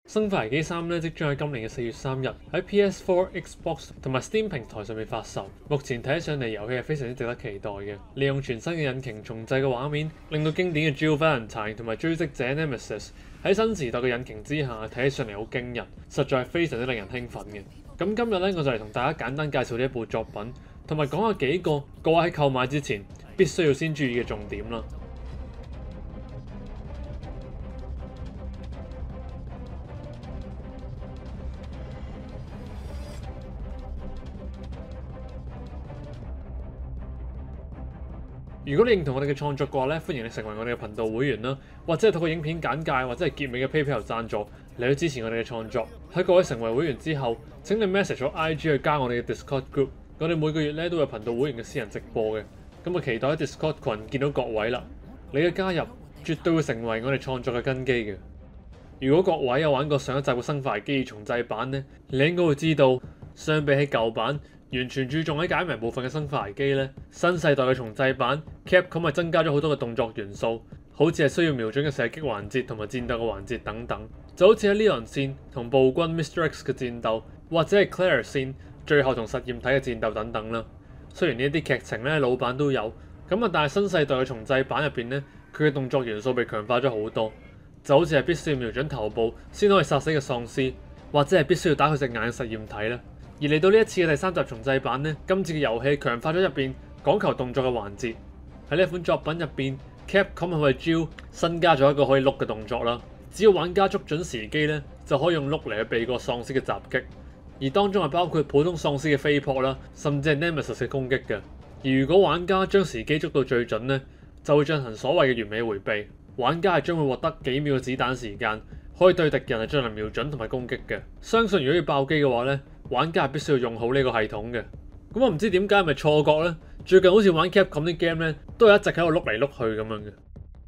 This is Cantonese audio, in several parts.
生化危機3咧即將喺今年嘅4月3日喺 PS4、Xbox 同埋 Steam 平台上面發售。目前睇上嚟遊戲係非常之值得期待嘅，利用全新嘅引擎重製嘅畫面，令到經典嘅 Jill Valentine 同埋追跡者 Nemesis 喺新時代嘅引擎之下睇起上嚟好驚人，實在係非常之令人興奮嘅。咁今日咧我就嚟同大家簡單介紹呢一部作品，同埋講下幾個各位喺購買之前必須要先注意嘅重點啦。如果你認同我哋嘅創作嘅話咧，歡迎你成為我哋嘅頻道會員啦，或者係透過影片簡介或者係結尾嘅 PayPal 贊助嚟去支持我哋嘅創作。喺各位成為會員之後，請你 message 我 IG 去加我哋嘅 Discord group。我哋每個月咧都有頻道會員嘅私人直播嘅，咁啊期待喺 Discord 群見到各位啦。你嘅加入絕對會成為我哋創作嘅根基嘅。如果各位有玩過上一集嘅《生化危機重製版》呢，你應該會知道，相比起舊版完全注重喺解謎部分嘅生化危機咧，新世代嘅重製版 Capcom 係增加咗好多嘅動作元素，好似係需要瞄準嘅射擊環節同埋戰鬥嘅環節等等，就好似喺呢輪線同暴君 Mr. X 嘅戰鬥，或者係 Claire 線最後同實驗體嘅戰鬥等等啦。雖然呢一啲劇情咧老版都有，咁啊但係新世代嘅重製版入邊咧，佢嘅動作元素被強化咗好多，就好似係必須要瞄準頭部先可以殺死嘅喪屍，或者係必須要打佢隻眼嘅實驗體啦。而嚟到呢一次嘅第3集重製版呢，今次嘅遊戲強化咗入邊講求動作嘅環節。喺呢一款作品入邊 ，Capcom 係為 Jill 新加咗一個可以碌嘅動作啦。只要玩家捉準時機咧，就可以用碌嚟去避過喪屍嘅襲擊。而當中係包括普通喪屍嘅飛撲啦，甚至係 Nemesis 嘅攻擊嘅。而如果玩家將時機捉到最準呢，就會進行所謂嘅完美迴避。玩家係將會獲得幾秒嘅子彈時間，可以對敵人係進行瞄準同埋攻擊嘅。相信如果要爆機嘅話咧，玩家係必須要用好呢個系統嘅。咁我唔知點解係咪錯覺咧？最近好似玩 Capcom 啲 game 咧，都係一直喺度碌嚟碌去咁樣嘅。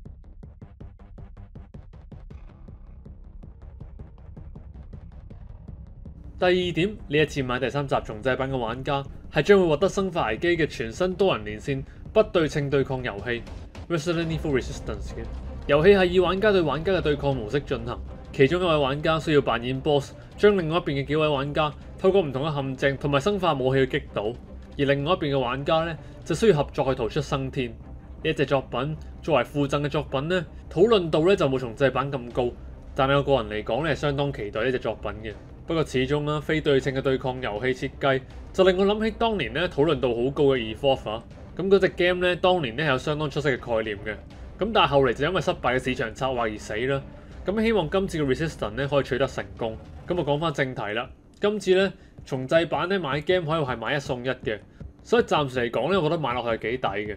第二點，呢一次買第3集重製版嘅玩家係將會獲得生化危機嘅全新多人連線不對稱對抗遊戲 Resident Evil Resistance 嘅。遊戲係以玩家對玩家嘅對抗模式進行，其中一位玩家需要扮演 boss， 將另外一邊嘅幾位玩家透過唔同嘅陷阱同埋生化武器去擊倒，而另外一邊嘅玩家咧就需要合作去逃出生天。呢一隻作品作為附贈嘅作品咧，討論度咧就冇重製版咁高，但係我個人嚟講咧係相當期待呢隻作品嘅。不過始終啦，非對稱嘅對抗遊戲設計就令我諗起當年咧討論度好高嘅 Evolve。咁嗰隻 game 咧當年咧係有相當出色嘅概念嘅，咁但係後嚟就因為失敗嘅市場策劃而死啦。咁希望今次嘅 Resistance 咧可以取得成功。咁我講翻正題啦，今次咧重製版咧買 game 可以係買1送1嘅，所以暫時嚟講咧，我覺得買落去係幾抵嘅。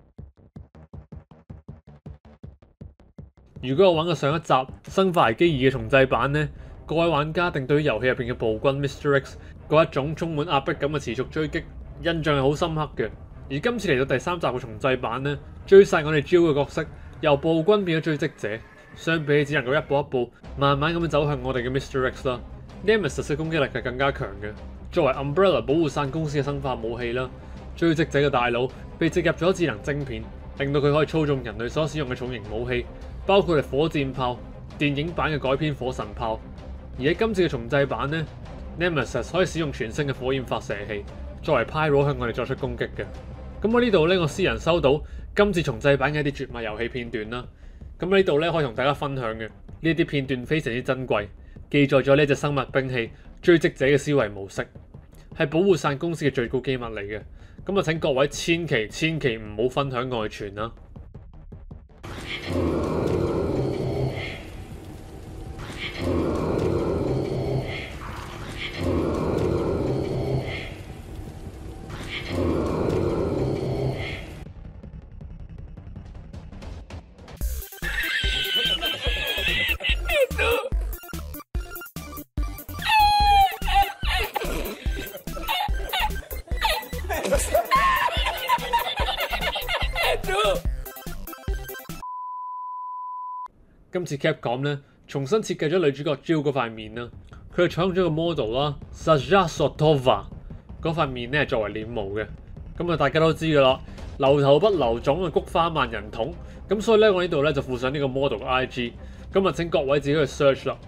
如果我玩過上一集《生化危機2》嘅重製版咧，各位玩家定對於遊戲入邊嘅暴君 Mr. X 嗰一種充滿壓迫感嘅持續追擊印象係好深刻嘅。而今次嚟到第3集嘅重製版咧，追殺我哋 Jill 嘅角色由暴君變咗追跡者，相比起只能夠一步一步慢慢咁樣走向我哋嘅 Mr. X 啦。Nemesis 嘅攻擊力係更加強嘅。作為 Umbrella 保護傘公司嘅生化武器啦，追跡者嘅大腦被植入咗智能晶片，令到佢可以操縱人類所使用嘅重型武器，包括係火箭炮、電影版嘅改編火神炮。而喺今次嘅重製版呢， Nemesis 可以使用全新嘅火焰發射器作為 Pyro 向我哋作出攻擊嘅。咁喺呢度咧，我私人收到今次重製版嘅一啲絕密遊戲片段啦。咁喺呢度咧，可以同大家分享嘅呢啲片段非常之珍貴，記載咗呢隻生物兵器追跡者嘅思維模式，係保護傘公司嘅最高機密嚟嘅。咁啊，請各位千祈唔好分享外傳啦。今次 Capcom 咧重新設計咗女主角 Jill 嗰塊面啦，佢係採用咗個 model 啦 Saja Sotova 嗰塊面咧係作為臉模嘅。咁啊大家都知噶啦，留頭不留種啊，菊花萬人捅。咁所以咧我呢度咧就附上呢個 model 嘅 IG，咁啊請各位自己去 search 啦。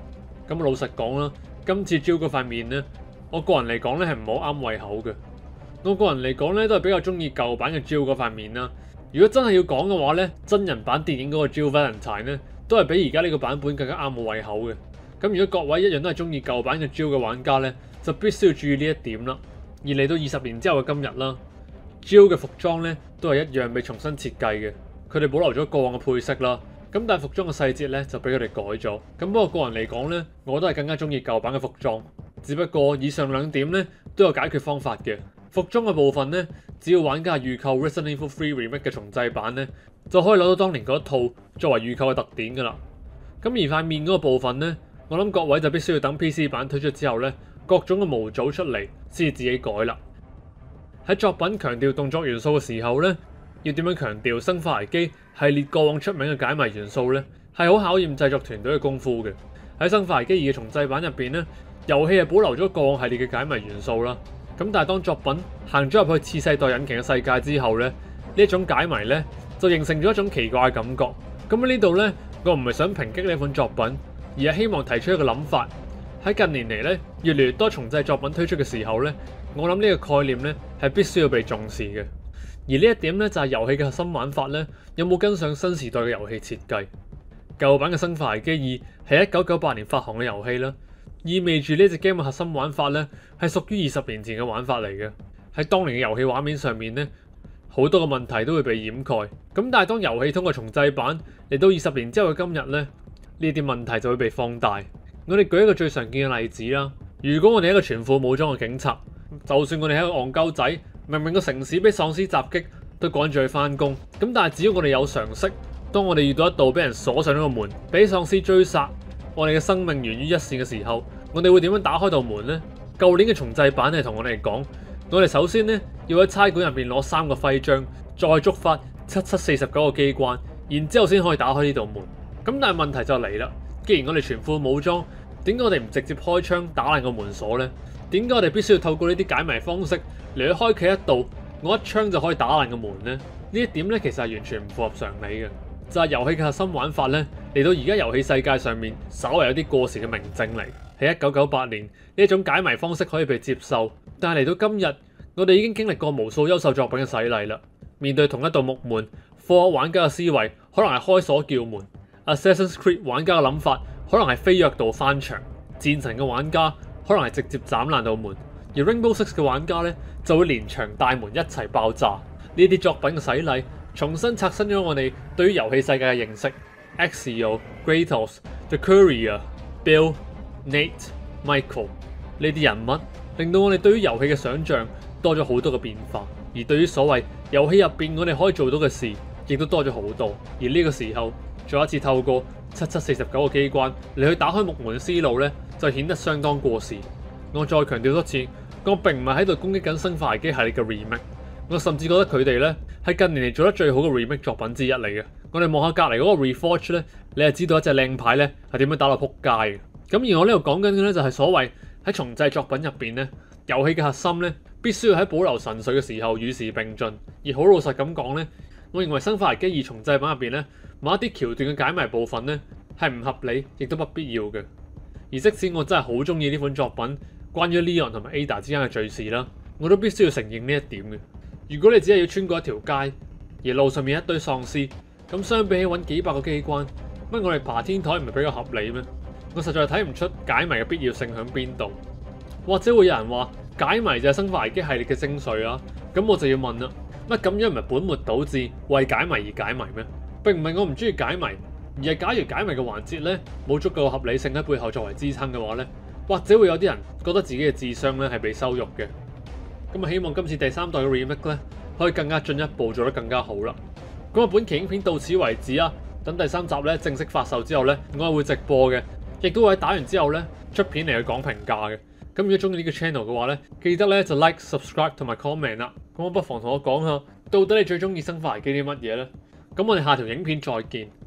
咁老實講啦，今次 Jill 嗰塊面咧，我個人嚟講咧係唔好啱胃口嘅。我個人嚟講咧都係比較中意舊版嘅 Jill 嗰塊面啦。如果真係要講嘅話咧，真人版電影嗰個 Jill Valentine 咧，都係比而家呢個版本更加啱我胃口嘅。咁如果各位一樣都係中意舊版嘅 Jill 嘅玩家咧，就必須要注意呢一點啦。而嚟到20年之後嘅今日啦，Jill 嘅服裝咧都係一樣被重新設計嘅。佢哋保留咗過往嘅配色啦，咁但係服裝嘅細節咧就俾佢哋改咗。咁不過個人嚟講咧，我都係更加中意舊版嘅服裝。只不過以上兩點咧都有解決方法嘅。服裝嘅部分咧，只要玩家預購 Resident Evil 3 Remake 嘅重製版咧，就可以攞到當年嗰一套作為預購嘅特典㗎啦。咁而塊面嗰個部分咧，我諗各位就必須要等 PC 版推出之後咧，各種嘅模組出嚟先至自己改啦。喺作品強調動作元素嘅時候咧，要點樣強調生化危機系列過往出名嘅解謎元素咧，係好考驗製作團隊嘅功夫嘅。喺生化危機2嘅重製版入邊咧，遊戲係保留咗過往系列嘅解謎元素啦。咁但係當作品行咗入去次世代引擎嘅世界之後咧，呢一種解謎咧就形成咗一種奇怪嘅感覺。咁喺呢度咧，我唔係想抨擊呢款作品，而係希望提出一個諗法。喺近年嚟咧，越嚟越多重製作品推出嘅時候咧，我諗呢個概念咧係必須要被重視嘅。而呢一點咧就係遊戲嘅核心玩法咧，有冇跟上新時代嘅遊戲設計？舊版嘅《生化危機2》係1998年發行嘅遊戲啦，意味住呢隻 game 嘅核心玩法咧係屬於20年前嘅玩法嚟嘅。喺當年嘅遊戲畫面上面咧，好多嘅問題都會被掩蓋。咁但係當遊戲通過重製版嚟到20年之後嘅今日咧，呢啲問題就會被放大。我哋舉一個最常見嘅例子啦，如果我哋係一個全副武裝嘅警察，就算我哋係一個戇鳩仔，明明個城市俾喪屍襲擊，都趕住去翻工。咁但係只要我哋有常識，當我哋遇到一道俾人鎖上咗個門，俾喪屍追殺，我哋嘅生命懸於一線嘅時候，我哋會點樣打開道門呢？舊年嘅重製版係同我哋講，我哋首先呢要喺差館入邊攞3個徽章，再觸發7749個機關，然之後先可以打開呢道門。咁但係問題就嚟啦，既然我哋全副武裝，點解我哋唔直接開槍打爛個門鎖呢？點解我哋必須要透過呢啲解謎方式嚟去開啟一道我一槍就可以打爛個門呢？呢一點咧其實係完全唔符合常理嘅。就係遊戲嘅核心玩法咧，嚟到而家遊戲世界上面稍為有啲過時嘅明證嚟。喺1998年呢一種解謎方式可以被接受，但係嚟到今日，我哋已經經歷過無數優秀作品嘅洗禮啦。面對同一道木門，科學玩家嘅思維可能係開鎖叫門， Assassin's Creed 玩家嘅諗法可能係飛躍道翻牆，戰神嘅玩家可能係直接斬爛道門，而 Rainbow Six 嘅玩家咧就會連牆大門一齊爆炸。呢啲作品嘅洗禮，重新刷新咗我哋對於遊戲世界嘅認識。Ezio、Kratos、The Courier、Bill、Nate、Michael 呢啲人物，令到我哋對於遊戲嘅想像多咗好多嘅變化，而對於所謂遊戲入邊我哋可以做到嘅事，亦都多咗好多。而呢個時候，再一次透過7749個機關嚟去打開木門嘅思路咧，就顯得相當過時。我再強調多次，我並唔係喺度攻擊緊生化危機系列嘅 remake， 我甚至覺得佢哋咧係近年嚟做得最好嘅 remake 作品之一嚟嘅。我哋望下隔離嗰個 Reforge 咧，你係知道一隻靚牌咧係點樣打到撲街嘅。咁而我呢度講緊嘅咧就係所謂喺重製作品入邊咧，遊戲嘅核心咧必須要喺保留神髓嘅時候與時並進。而好老實咁講咧，我認為生化危機2重製版入邊咧某一啲橋段嘅解謎部分咧係唔合理，亦都不必要嘅。而即使我真係好中意呢款作品，關於 Leon 同埋 Ada 之間嘅敘事啦，我都必須要承認呢一點嘅。如果你只係要穿過一條街，而路上面一堆喪屍，咁相比起揾幾百個機關，乜我哋爬天台唔係比較合理咩？我實在睇唔出解謎嘅必要性喺邊度。或者會有人話解謎就係生化危機系列嘅精髓啊，咁我就要問啦，乜咁樣唔係本末倒置，為解謎而解謎咩？並唔係我唔中意解謎，而係假如解謎嘅環節咧冇足夠合理性喺背後作為支撐嘅話咧，或者會有啲人覺得自己嘅智商咧係被羞辱嘅。咁啊，希望今次第3代嘅 remake 咧可以更加進一步做得更加好啦。咁啊，本期影片到此為止啊。等第3集咧正式發售之後咧，我係會直播嘅，亦都會喺打完之後咧出片嚟去講評價嘅。咁如果中意呢個 channel 嘅話咧，記得咧就 like、subscribe 同埋 comment 啦。咁我不妨同我講下，到底你最中意生化危機啲乜嘢咧？咁我哋下條影片再見。